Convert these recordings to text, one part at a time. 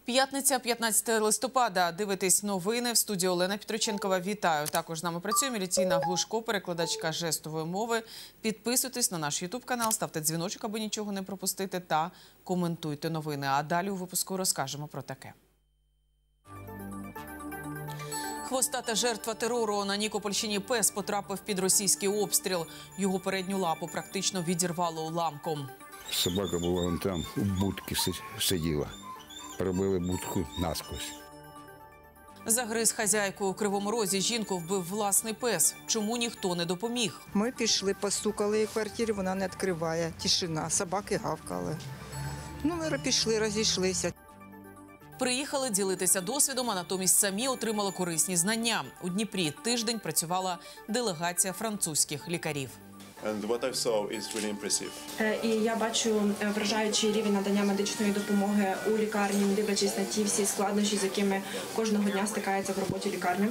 П'ятниця, 15 листопада. Дивитесь новини. В студії Олена Петроченкова. Вітаю. Також з нами працює Міліційна Глушко, перекладачка жестової мови. Підписуйтесь на наш YouTube-канал, ставте дзвіночок, аби нічого не пропустити, та коментуйте новини. А далі у випуску розкажемо про таке. Хвостата жертва терору. На Нікопольщині пес потрапив під російський обстріл. Його передню лапу практично відірвало уламком. Собака була вон там, у будці сиділа. Пробили будку насквозь. Загриз хазяйку у Кривому Розі. Жінку вбив власний пес. Чому ніхто не допоміг? Ми пішли, постукали в квартирі, вона не відкриває. Тишина, собаки гавкали. Ми пішли, розійшлися. Приїхали ділитися досвідом, а натомість самі отримали корисні знання. У Дніпрі тиждень працювала делегація французьких лікарів. І я бачу вражаючий рівень надання медичної допомоги у лікарні, дивлячись на ті всі складнощі, з якими кожного дня стикається в роботі лікарні.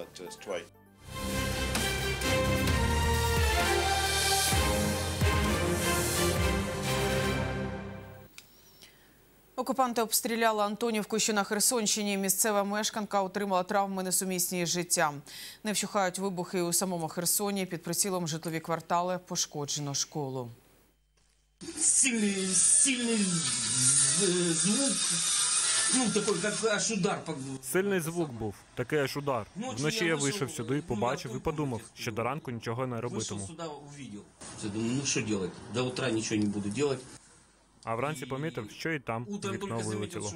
Окупанти обстріляли Антонівку, що на Херсонщині. Місцева мешканка отримала травми, несумісні з життям. Не вщухають вибухи у самому Херсоні. Під прицілом житлові квартали, пошкоджено школу. Сильний звук, такий, як аж удар. Сильний звук був, такий аж удар. Вночі я вийшов сюди, побачив і подумав, що до ранку нічого не робитиму. Думаю, що робити? До утра нічого не буду робити. А вранці помітив, що і там вікно вилетіло.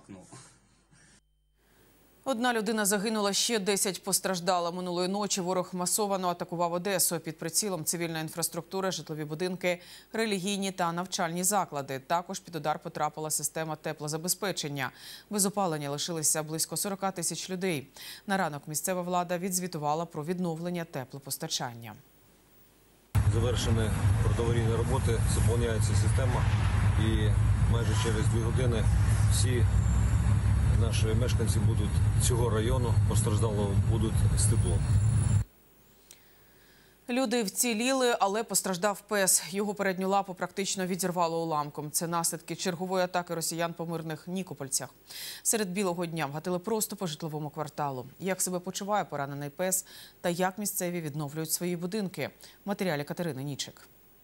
Одна людина загинула, ще 10 постраждала. Минулої ночі ворог масово атакував Одесу. Під прицілом цивільна інфраструктура, житлові будинки, релігійні та навчальні заклади. Також під удар потрапила система теплозабезпечення. Без опалення лишилися близько 40 тисяч людей. На ранок місцева влада відзвітувала про відновлення теплопостачання. Завершені протиаварійні роботи, заповняється система і майже через 2 години всі наші мешканці будуть цього району, постраждало, будуть з теплом. Люди вціліли, але постраждав пес. Його передню лапу практично відірвало уламком. Це наслідки чергової атаки росіян по мирних Нікопольцях. Серед білого дня вгатили просто по житловому кварталу. Як себе почуває поранений пес та як місцеві відновлюють свої будинки? В матеріалі Катерини Нічик.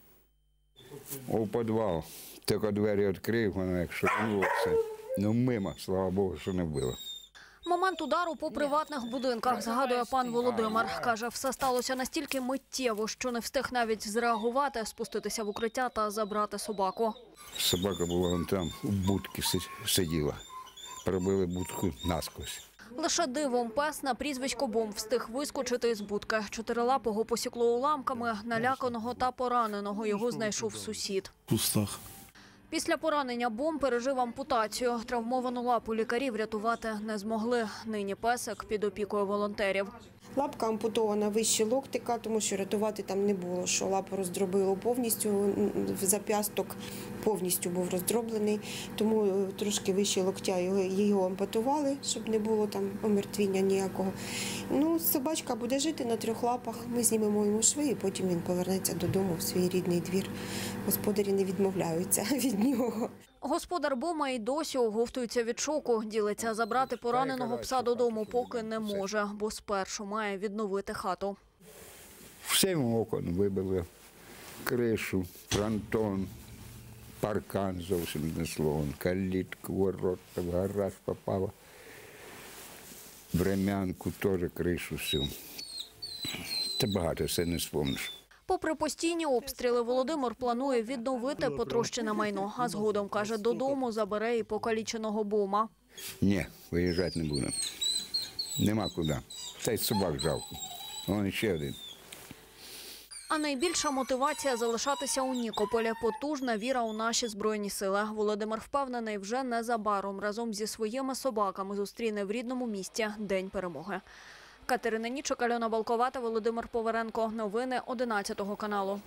У підвал. Тільки двері відкрив, воно як шурнулося. Мимо, слава Богу, що не було. Момент удару по приватних будинках, згадує пан Володимир. Каже, все сталося настільки миттєво, що не встиг навіть зреагувати, спуститися в укриття та забрати собаку. Собака була вон там, у будці сиділа. Пробили будку насквозь. Лише дивом пес на прізвисько Бом встиг вискочити із будки. Чотирилапого посікло уламками, наляканого та пораненого його знайшов сусід. В кустах. Після поранення Бом пережив ампутацію. Травмовану лапу лікарі врятувати не змогли. Нині песик під опікою волонтерів. Лапка ампутована вище локтика, тому що рятувати там не було, що лапу роздробило повністю, зап'ясток повністю був роздроблений, тому трошки вище локтя його ампутували, щоб не було там омертвіння ніякого. Собачка буде жити на 3 лапах, ми знімемо йому шви і потім він повернеться додому в свій рідний двір. Господарі не відмовляються від нього. Господар Бома і досі оговтується від шоку. Ділиться, забрати пораненого пса додому поки не може, бо спершу має відновити хату. Все окон вибили, кришу, фронтон, паркан зовсім не слон, калітку, ворота, в гараж попала, врем'янку, теж кришу всю. Це багато, все не спомниш. Попри постійні обстріли, Володимир планує відновити потрощене майно, а згодом, каже, додому забере і покаліченого Бома. Ні, виїжджати не будемо. Нема куди. Та й собак жалко. Вон ще один. А найбільша мотивація залишатися у Нікополі – потужна віра у наші Збройні сили. Володимир впевнений, вже незабаром разом зі своїми собаками зустріне в рідному місті День перемоги. Катерина Нічик, Альона Балкова та Володимир Поверенко. Новини 11 каналу.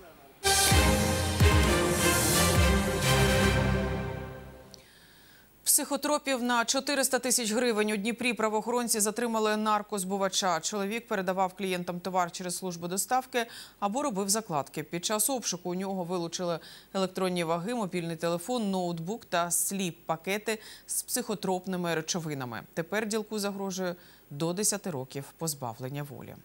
Психотропів на 400 тисяч гривень. У Дніпрі правоохоронці затримали наркозбувача. Чоловік передавав клієнтам товар через службу доставки або робив закладки. Під час обшуку у нього вилучили електронні ваги, мобільний телефон, ноутбук та сліп-пакети з психотропними речовинами. Тепер ділку загрожує до 10 років позбавлення волі.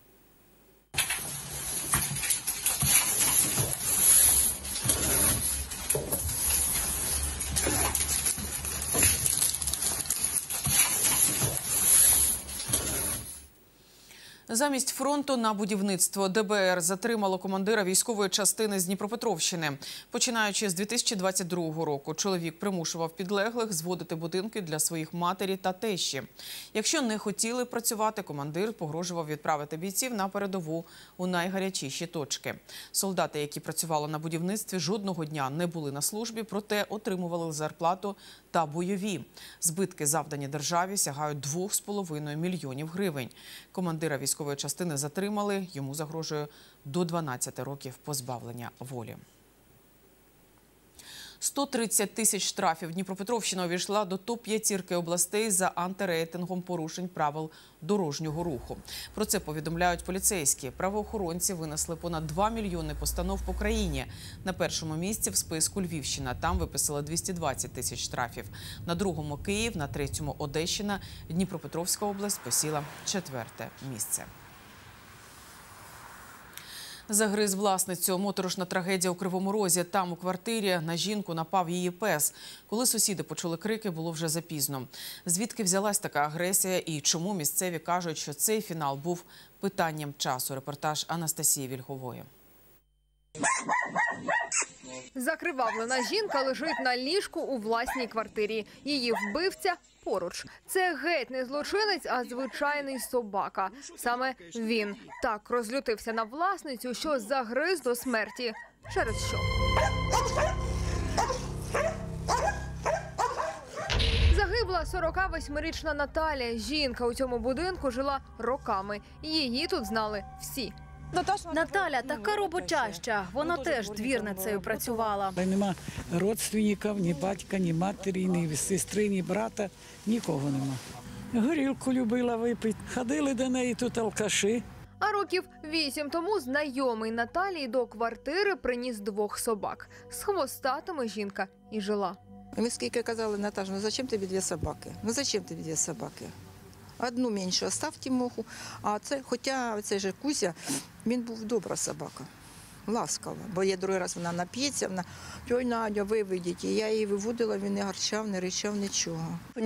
Замість фронту на будівництво ДБР затримало командира військової частини з Дніпропетровщини. Починаючи з 2022 року, чоловік примушував підлеглих зводити будинки для своїх матері та тещі. Якщо не хотіли працювати, командир погрожував відправити бійців на передову у найгарячіші точки. Солдати, які працювали на будівництві, жодного дня не були на службі, проте отримували зарплату та бойові. Збитки, завдані державі, сягають 2,5 мільйонів гривень. Командира військової частини затримали, йому загрожує до 12 років позбавлення волі. 130 тисяч штрафів. Дніпропетровщина увійшла до топ-5 областей за антирейтингом порушень правил дорожнього руху. Про це повідомляють поліцейські. Правоохоронці винесли понад 2 мільйони постанов по країні. На першому місці в списку Львівщина. Там виписали 220 тисяч штрафів. На другому – Київ, на третьому – Одещина. Дніпропетровська область посіла 4-те місце. Загриз власницю. Моторошна трагедія у Кривому Розі. Там у квартирі на жінку напав її пес. Коли сусіди почули крики, було вже запізно. Звідки взялась така агресія і чому місцеві кажуть, що цей фінал був питанням часу? Репортаж Анастасії Вільхової. Закривавлена жінка лежить на ліжку у власній квартирі. Її вбивця поруч. Це геть не злочинець, а звичайний собака. Саме він так розлютився на власницю, що загриз до смерті. Через що? Загибла 48-річна Наталя. Жінка у цьому будинку жила роками. Її тут знали всі. Наталя така роботяща, вона теж двірницею працювала. Нема родственників, ні батька, ні матері, ні сестри, ні брата, нікого нема. Горілку любила випити, ходили до неї тут алкаші. А років 8 тому знайомий Наталії до квартири приніс 2 собак. З хвостатими жінка і жила. Ми скільки казали, Наташа, ну зачем тобі 2 собаки? Ну зачем тобі 2 собаки? Одну меншу остав Тимоху, а це, хоча цей же Кузя, він був добра собака, ласкава. Бо я другий раз вона нап'ється, вона, ой, Надя, виведіть. І я її виводила, він не гарчав, не ричав, нічого. В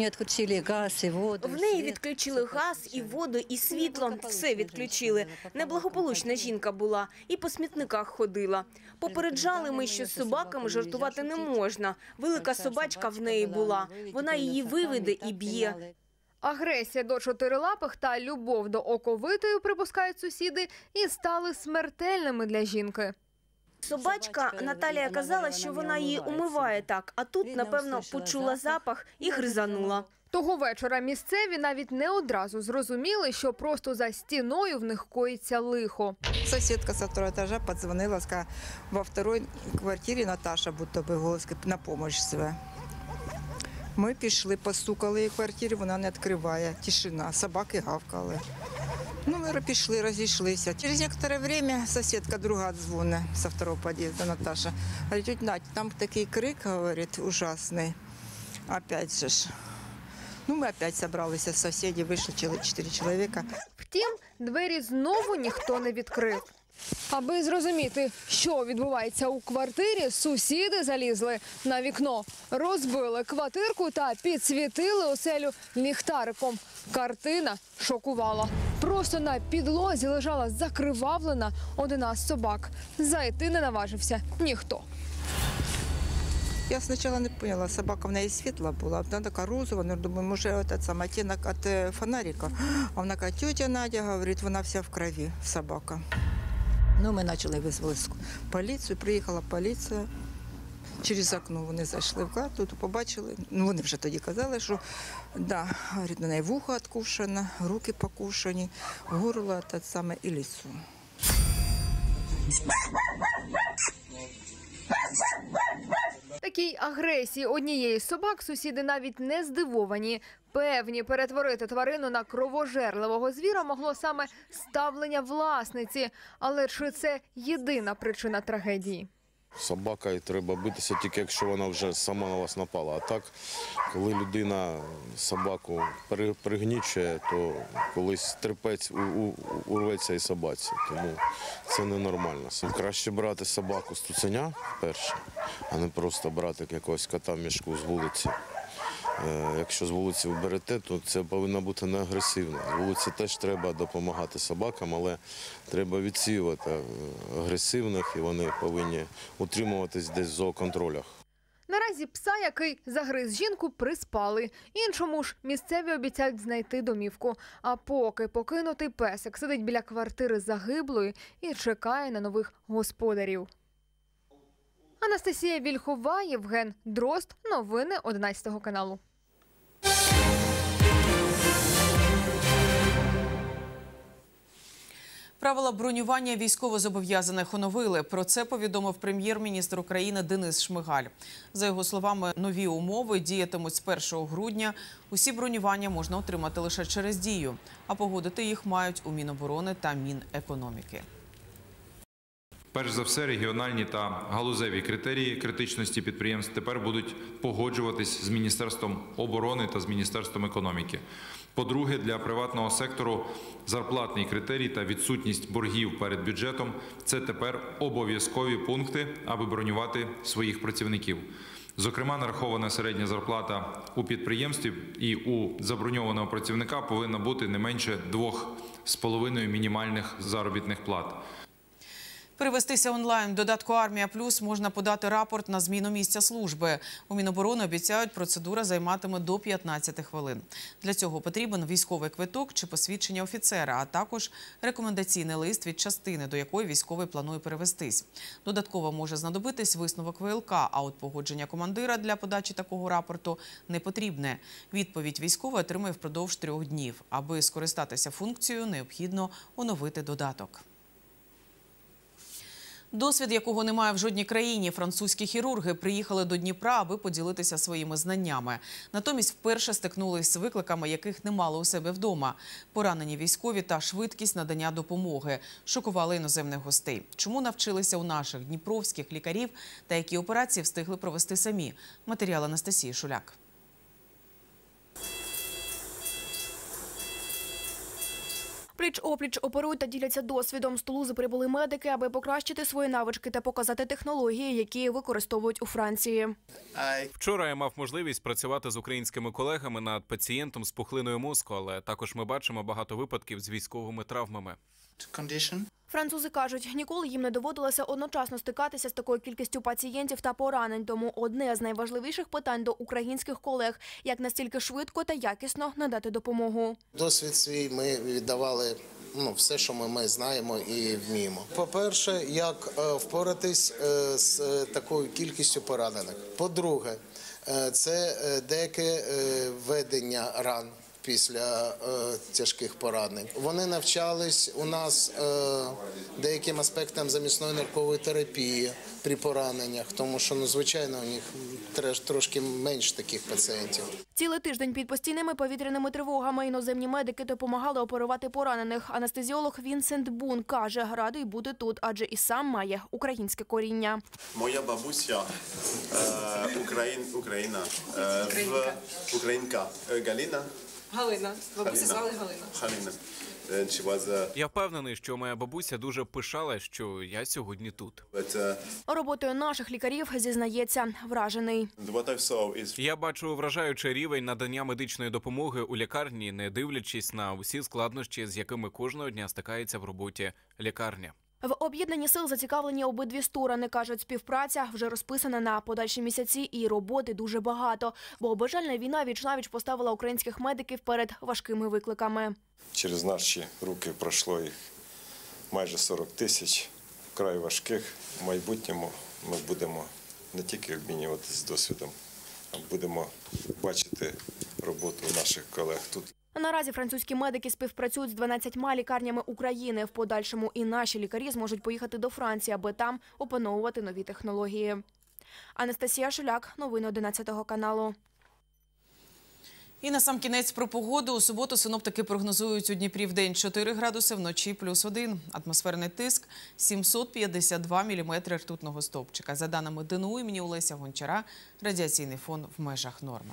неї відключили газ, і воду, і світло. Все відключили. Неблагополучна жінка була. І по смітниках ходила. Попереджали ми, що з собаками жартувати не можна. Велика собачка в неї була. Вона її виведе і б'є. Агресія до чотирилапих та любов до оковитої, припускають сусіди, і стали смертельними для жінки. Собачка, Наталія казала, що вона її умиває так, а тут, напевно, почула запах і гризанула. Того вечора місцеві навіть не одразу зрозуміли, що просто за стіною в них коїться лихо. Сусідка з 2-го етажа подзвонила, сказала, во 2-й квартирі Наташа будто би голос на допомогу зве. Ми пішли, постукали її в квартирі, вона не відкриває, тишина, собаки гавкали. Ну, ми пішли, розійшлися. Через некоторое время сусідка друга дзвонить з 2-го під'їзду, Наташа. Говорить, тетя Надь, там такий крик, говорить, ужасний. Опять же ж. Ну, ми опять зібралися, сусіди, вийшли 4 чоловіка. Втім, двері знову ніхто не відкрив. Аби зрозуміти, що відбувається у квартирі, сусіди залізли на вікно, розбили квартирку та підсвітили оселю ліхтариком. Картина шокувала. Просто на підлозі лежала закривавлена одна з собак. Зайти не наважився ніхто. Я спочатку не поняла, собака в неї світла була, вона така розова, ну, думаю, може, це оттінок від фонарика. А вона каже, тетя Надя, говорить, вона вся в крові, собака. Ну, ми почали визвали поліцію, приїхала поліція. Через окно вони зайшли в хату, то побачили, ну, вони вже тоді казали, що, да, говорить, на неї вухо відкушено, руки покушені, горло те саме і лицо. Такій агресії однієї з собак сусіди навіть не здивовані. Певні, перетворити тварину на кровожерливого звіра могло саме ставлення власниці. Але чи це єдина причина трагедії? Собакою треба битися тільки якщо вона вже сама на вас напала. А так, коли людина собаку пригнічує, то колись терпець урветься і собаці. Тому це ненормально. Краще брати собаку з цуценя перше, а не просто брати якогось кота в мішку з вулиці. Якщо з вулиці ви берете, то це повинно бути не агресивно. З вулиці теж треба допомагати собакам, але треба відсіювати агресивних, і вони повинні утримуватись десь в зооконтролях. Наразі пса, який загриз жінку, приспали. Іншому ж місцеві обіцяють знайти домівку. А поки покинутий песик сидить біля квартири загиблої і чекає на нових господарів. Анастасія Вільхова, Євген Дрозд. Новини 11 каналу. Правила бронювання військовозобов'язаних оновили. Про це повідомив прем'єр-міністр України Денис Шмигаль. За його словами, нові умови діятимуть з 1 грудня. Усі бронювання можна отримати лише через Дію, а погодити їх мають у Міноборони та Мінекономіки. Перш за все, регіональні та галузеві критерії критичності підприємств тепер будуть погоджуватись з Міністерством оборони та з Міністерством економіки. По-друге, для приватного сектору зарплатний критерій та відсутність боргів перед бюджетом – це тепер обов'язкові пункти, аби бронювати своїх працівників. Зокрема, нарахована середня зарплата у підприємстві і у заброньованого працівника повинна бути не менше 2,5 мінімальних заробітних плат. Перевестися онлайн в додатку «Армія Плюс» можна подати рапорт на зміну місця служби. У Міноборони обіцяють, процедура займатиме до 15 хвилин. Для цього потрібен військовий квиток чи посвідчення офіцера, а також рекомендаційний лист від частини, до якої військовий планує перевестись. Додатково може знадобитись висновок ВЛК, а от погодження командира для подачі такого рапорту не потрібне. Відповідь військовий отримує впродовж 3 днів. Аби скористатися функцією, необхідно оновити додаток. Досвід, якого немає в жодній країні, французькі хірурги приїхали до Дніпра, аби поділитися своїми знаннями. Натомість вперше стикнулись з викликами, яких не мали у себе вдома. Поранені військові та швидкість надання допомоги шокували іноземних гостей. Чому навчилися у наших дніпровських лікарів та які операції встигли провести самі? Матеріал Анастасії Шуляк. Пліч-опліч оперують та діляться досвідом. З Тулузи прибули медики, аби покращити свої навички та показати технології, які використовують у Франції. Вчора я мав можливість працювати з українськими колегами над пацієнтом з пухлиною мозку, але також ми бачимо багато випадків з військовими травмами. Французи кажуть, ніколи їм не доводилося одночасно стикатися з такою кількістю пацієнтів та поранень. Тому одне з найважливіших питань до українських колег – як настільки швидко та якісно надати допомогу. Досвід свій ми віддавали все, що ми знаємо і вміємо. По-перше, як впоратись з такою кількістю поранених. По-друге, це деяке ведення ран після тяжких поранень. Вони навчались у нас деяким аспектам замісної ниркової терапії при пораненнях, тому що, звичайно, у них трошки менш таких пацієнтів. Цілий тиждень під постійними повітряними тривогами іноземні медики допомагали оперувати поранених. Анестезіолог Вінсент Бун каже, радий бути тут, адже і сам має українське коріння. Моя бабуся українка Галина. Бабуся звали Галина. Я впевнений, що моя бабуся дуже пишала, що я сьогодні тут. Роботою наших лікарів, зізнається, вражений. Я бачу вражаючий рівень надання медичної допомоги у лікарні, не дивлячись на усі складнощі, з якими кожного дня стикається в роботі лікарня. В об'єднанні сил зацікавлені обидві сторони. Кажуть, співпраця вже розписана на подальші місяці і роботи дуже багато. Бо бажальна війна віч-навіч поставила українських медиків перед важкими викликами. Через наші руки пройшло їх майже 40 тисяч. Вкрай важких. В майбутньому ми будемо не тільки обмінюватися досвідом, а будемо бачити роботу наших колег тут. Наразі французькі медики співпрацюють з 12 лікарнями України. В подальшому і наші лікарі зможуть поїхати до Франції, аби там опановувати нові технології. Анастасія Шуляк, новини 11 каналу. І на сам кінець про погоду. У суботу синоптики прогнозують у Дніпрі вдень 4 градуси, вночі +1. Атмосферний тиск 752 міліметри ртутного стовпчика. За даними ДНУ імені Олеся Гончара, радіаційний фон в межах норми.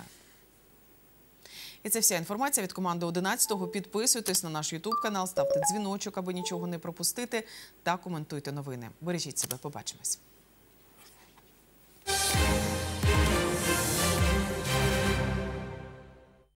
І це вся інформація від команди 11-го. Підписуйтесь на наш YouTube-канал, ставте дзвіночок, аби нічого не пропустити, та коментуйте новини. Бережіть себе, побачимось.